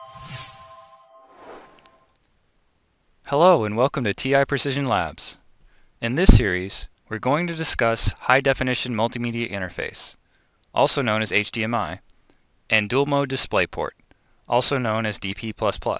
Hello and welcome to TI Precision Labs. In this series, we're going to discuss High Definition Multimedia Interface, also known as HDMI, and Dual-Mode DisplayPort, also known as DP++.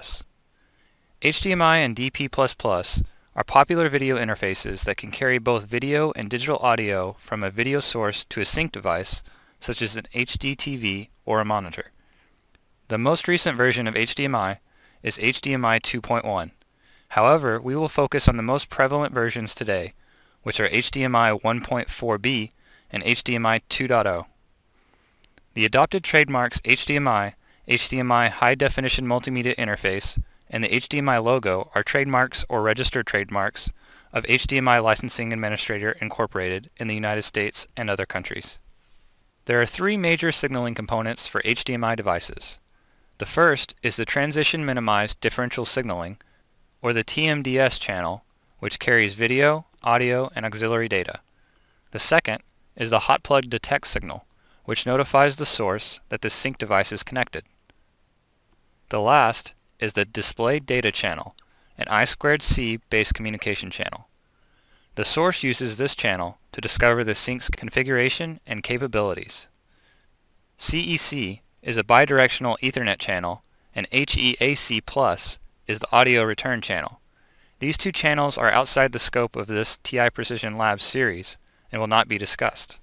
HDMI and DP++ are popular video interfaces that can carry both video and digital audio from a video source to a sync device, such as an HDTV or a monitor. The most recent version of HDMI is HDMI 2.1. However, we will focus on the most prevalent versions today, which are HDMI 1.4b and HDMI 2.0. The adopted trademarks HDMI, HDMI High Definition Multimedia Interface, and the HDMI logo are trademarks or registered trademarks of HDMI Licensing Administrator Incorporated in the United States and other countries. There are three major signaling components for HDMI devices. The first is the Transition Minimized Differential Signaling, or the TMDS channel, which carries video, audio, and auxiliary data. The second is the hot plug detect signal, which notifies the source that the sync device is connected. The last is the display data channel, an I2C based communication channel. The source uses this channel to discover the sync's configuration and capabilities. CEC is a bidirectional Ethernet channel, and HEAC+ is the audio return channel. These two channels are outside the scope of this TI Precision Labs series and will not be discussed.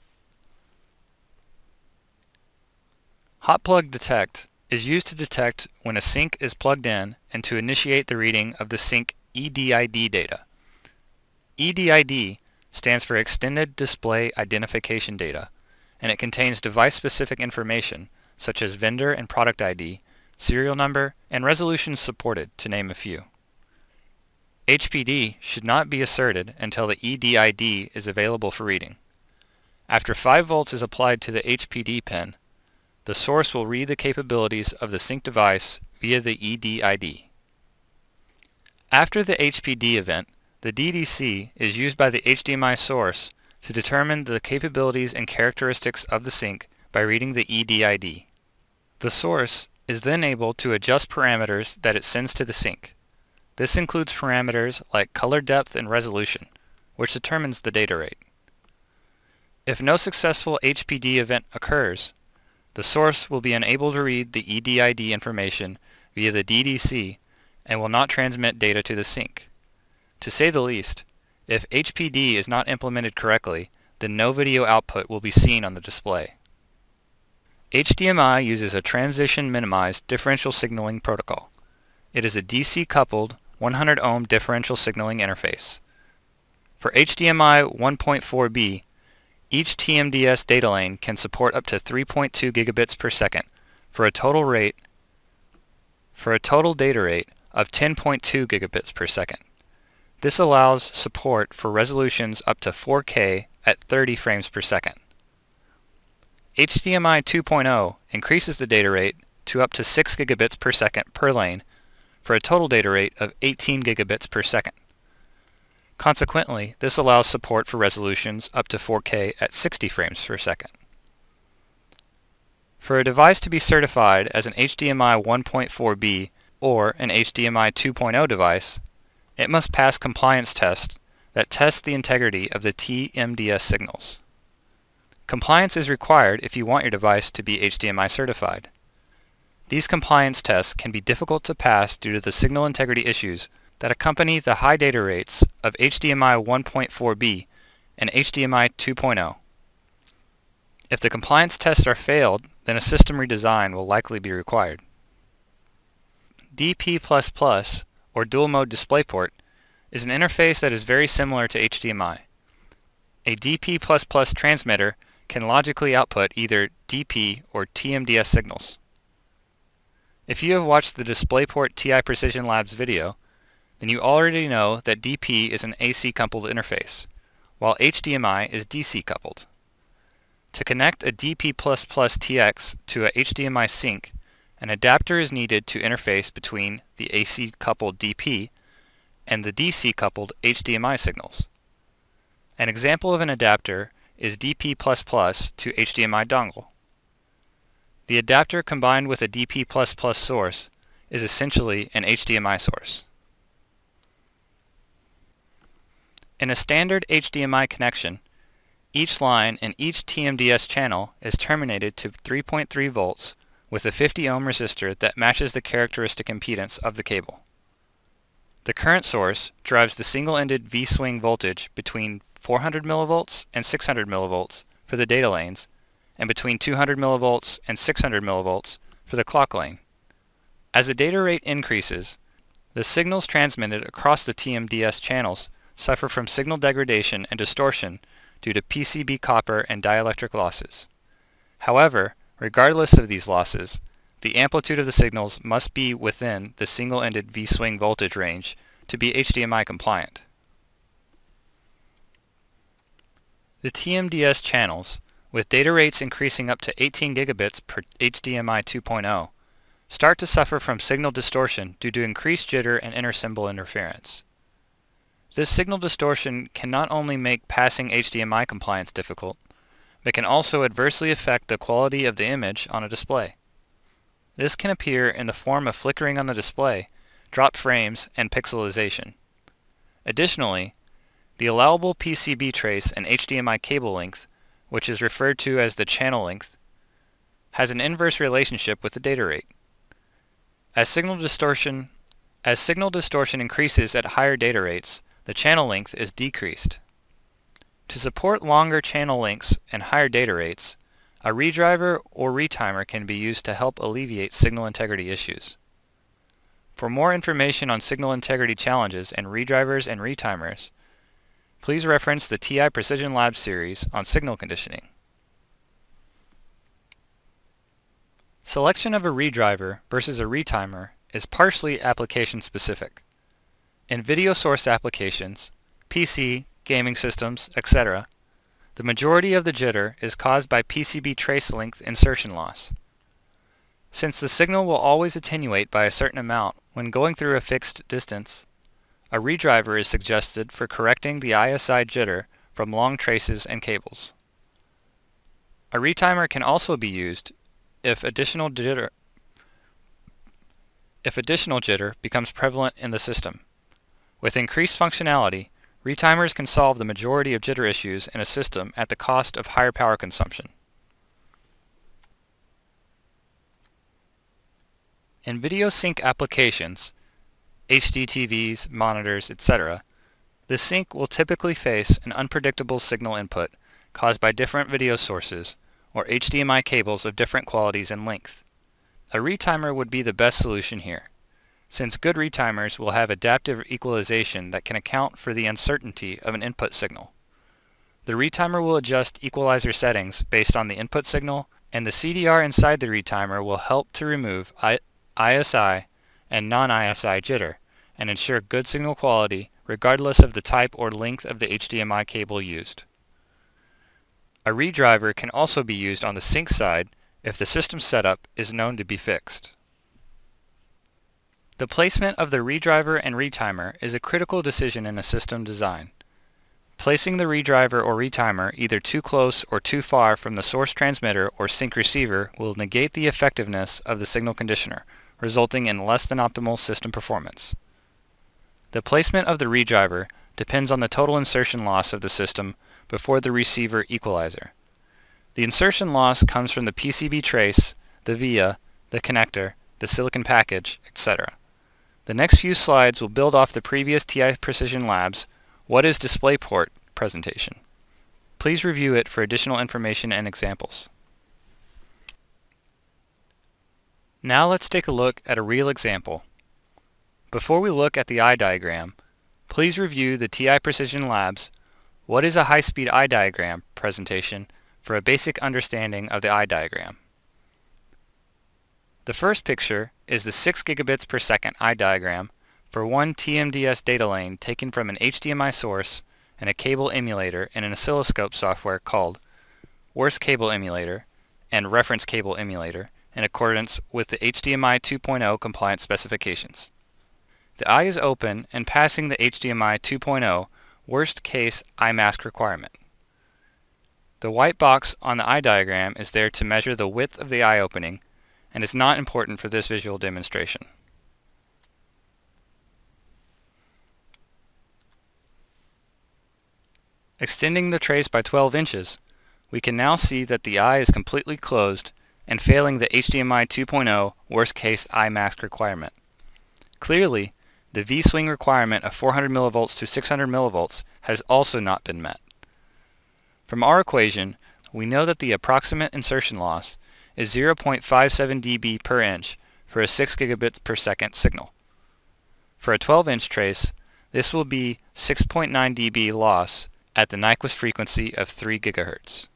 Hot plug detect is used to detect when a sync is plugged in and to initiate the reading of the sync EDID data. EDID stands for Extended Display Identification Data, and it contains device-specific information such as vendor and product ID, serial number, and resolutions supported, to name a few. HPD should not be asserted until the EDID is available for reading. After 5 volts is applied to the HPD pin, the source will read the capabilities of the sync device via the EDID. After the HPD event, the DDC is used by the HDMI source to determine the capabilities and characteristics of the sync by reading the EDID. The source is then able to adjust parameters that it sends to the sync. This includes parameters like color depth and resolution, which determines the data rate. If no successful HPD event occurs, the source will be unable to read the EDID information via the DDC and will not transmit data to the sync. To say the least, if HPD is not implemented correctly, then no video output will be seen on the display. HDMI uses a Transition Minimized Differential Signaling Protocol. It is a DC-coupled 100 ohm differential signaling interface. For HDMI 1.4b, each TMDS data lane can support up to 3.2 gigabits per second for a total data rate of 10.2 gigabits per second. This allows support for resolutions up to 4K at 30 frames per second. HDMI 2.0 increases the data rate to up to 6 gigabits per second per lane for a total data rate of 18 gigabits per second. Consequently, this allows support for resolutions up to 4K at 60 frames per second. For a device to be certified as an HDMI 1.4b or an HDMI 2.0 device, it must pass compliance tests that test the integrity of the TMDS signals. Compliance is required if you want your device to be HDMI certified. These compliance tests can be difficult to pass due to the signal integrity issues that accompany the high data rates of HDMI 1.4b and HDMI 2.0. If the compliance tests are failed, then a system redesign will likely be required. DP++, or Dual-Mode DisplayPort, is an interface that is very similar to HDMI. A DP++ transmitter can logically output either DP or TMDS signals. If you have watched the DisplayPort TI Precision Labs video, then you already know that DP is an AC coupled interface, while HDMI is DC coupled. To connect a DP++ TX to a HDMI sync, an adapter is needed to interface between the AC coupled DP and the DC coupled HDMI signals. An example of an adapter is DP++ to HDMI dongle. The adapter combined with a DP++ source is essentially an HDMI source. In a standard HDMI connection, each line in each TMDS channel is terminated to 3.3 volts with a 50 ohm resistor that matches the characteristic impedance of the cable. The current source drives the single-ended V-swing voltage between 400 millivolts and 600 millivolts for the data lanes, and between 200 millivolts and 600 millivolts for the clock lane. As the data rate increases, the signals transmitted across the TMDS channels suffer from signal degradation and distortion due to PCB copper and dielectric losses. However, regardless of these losses, the amplitude of the signals must be within the single-ended V-swing voltage range to be HDMI compliant. The TMDS channels, with data rates increasing up to 18 gigabits per HDMI 2.0, start to suffer from signal distortion due to increased jitter and inter-symbol interference. This signal distortion can not only make passing HDMI compliance difficult, but can also adversely affect the quality of the image on a display. This can appear in the form of flickering on the display, dropped frames, and pixelization. Additionally, the allowable PCB trace and HDMI cable length, which is referred to as the channel length, has an inverse relationship with the data rate. As signal distortion increases at higher data rates, the channel length is decreased. To support longer channel lengths and higher data rates, a redriver or retimer can be used to help alleviate signal integrity issues. For more information on signal integrity challenges and redrivers and retimers, please reference the TI Precision Labs series on signal conditioning. Selection of a redriver versus a retimer is partially application specific. In video source applications, PC, gaming systems, etc., the majority of the jitter is caused by PCB trace length insertion loss. Since the signal will always attenuate by a certain amount when going through a fixed distance, a redriver is suggested for correcting the ISI jitter from long traces and cables. A retimer can also be used if additional jitter becomes prevalent in the system. With increased functionality, retimers can solve the majority of jitter issues in a system at the cost of higher power consumption. In video sync applications, HDTVs, monitors, etc., the sync will typically face an unpredictable signal input caused by different video sources or HDMI cables of different qualities and length. A retimer would be the best solution here, since good retimers will have adaptive equalization that can account for the uncertainty of an input signal. The retimer will adjust equalizer settings based on the input signal, and the CDR inside the retimer will help to remove ISI and non-ISI jitter and ensure good signal quality regardless of the type or length of the HDMI cable used. A redriver can also be used on the sync side if the system setup is known to be fixed. The placement of the redriver and retimer is a critical decision in a system design. Placing the redriver or retimer either too close or too far from the source transmitter or sync receiver will negate the effectiveness of the signal conditioner, resulting in less than optimal system performance. The placement of the redriver depends on the total insertion loss of the system before the receiver equalizer. The insertion loss comes from the PCB trace, the via, the connector, the silicon package, etc. The next few slides will build off the previous TI Precision Labs What is DisplayPort presentation. Please review it for additional information and examples. Now let's take a look at a real example. Before we look at the eye diagram, please review the TI Precision Labs What is a high-speed eye diagram presentation for a basic understanding of the eye diagram. The first picture is the 6 gigabits per second eye diagram for one TMDS data lane taken from an HDMI source and a cable emulator in an oscilloscope software called Worst Cable Emulator and Reference Cable Emulator in accordance with the HDMI 2.0 compliance specifications. The eye is open and passing the HDMI 2.0 worst case eye mask requirement. The white box on the eye diagram is there to measure the width of the eye opening and is not important for this visual demonstration. Extending the trace by 12 inches, we can now see that the eye is completely closed and failing the HDMI 2.0 worst-case eye mask requirement. Clearly, the V-swing requirement of 400 mV to 600 mV has also not been met. From our equation, we know that the approximate insertion loss is 0.57 dB per inch for a 6 gigabits per second signal. For a 12-inch trace, this will be 6.9 dB loss at the Nyquist frequency of 3 GHz.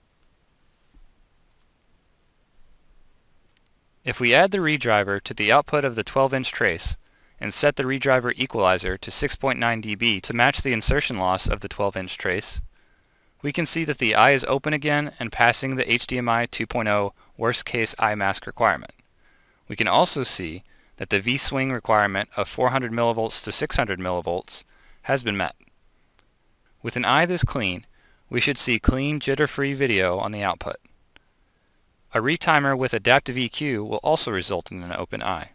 If we add the redriver to the output of the 12-inch trace and set the redriver equalizer to 6.9 dB to match the insertion loss of the 12-inch trace, we can see that the eye is open again and passing the HDMI 2.0 worst-case eye mask requirement. We can also see that the V-swing requirement of 400 mV to 600 mV has been met. With an eye this clean, we should see clean, jitter-free video on the output. A retimer with adaptive EQ will also result in an open eye.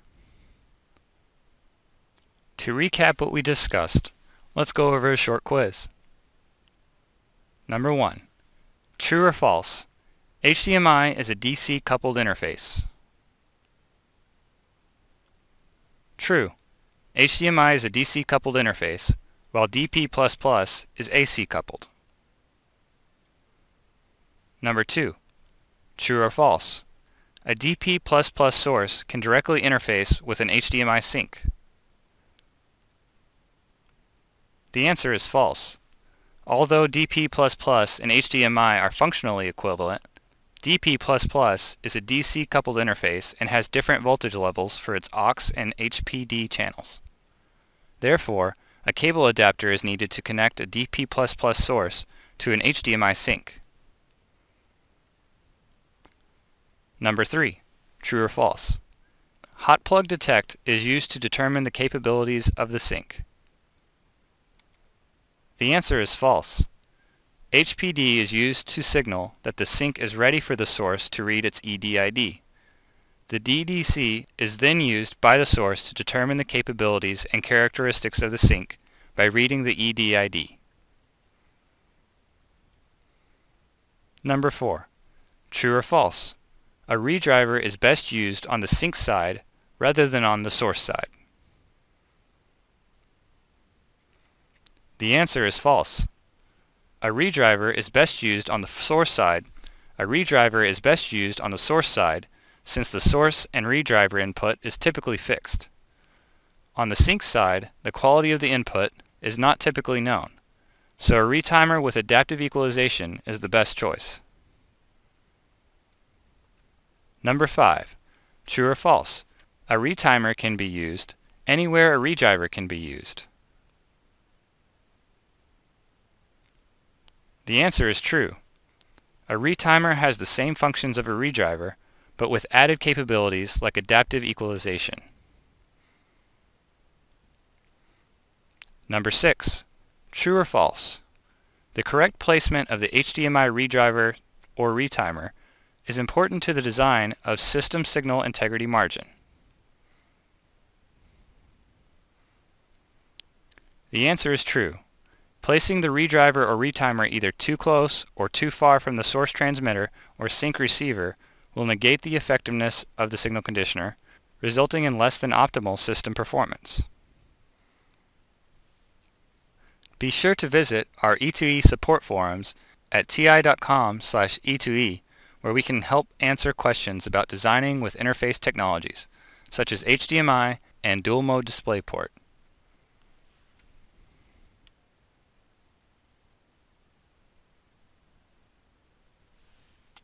To recap what we discussed, let's go over a short quiz. Number 1. True or false? HDMI is a DC coupled interface. True. HDMI is a DC coupled interface, while DP++ is AC coupled. Number 2. True or false? A DP++ source can directly interface with an HDMI sink. The answer is false. Although DP++ and HDMI are functionally equivalent, DP++ is a DC coupled interface and has different voltage levels for its aux and HPD channels. Therefore, a cable adapter is needed to connect a DP++ source to an HDMI sink. Number 3. True or false? Hot plug detect is used to determine the capabilities of the sink. The answer is false. HPD is used to signal that the sink is ready for the source to read its EDID. The DDC is then used by the source to determine the capabilities and characteristics of the sink by reading the EDID. Number 4. True or false? A redriver is best used on the sink side rather than on the source side. The answer is false. A redriver is best used on the source side. A redriver is best used on the source side since the source and redriver input is typically fixed. On the sink side, the quality of the input is not typically known, so a retimer with adaptive equalization is the best choice. Number 5. True or false? A retimer can be used anywhere a redriver can be used. The answer is true. A retimer has the same functions of a redriver, but with added capabilities like adaptive equalization. Number 6. True or false? The correct placement of the HDMI redriver or retimer is important to the design of system signal integrity margin. The answer is true. Placing the redriver or retimer either too close or too far from the source transmitter or sink receiver will negate the effectiveness of the signal conditioner, resulting in less than optimal system performance. Be sure to visit our E2E support forums at ti.com/E2E, where we can help answer questions about designing with interface technologies, such as HDMI and Dual-Mode DisplayPort.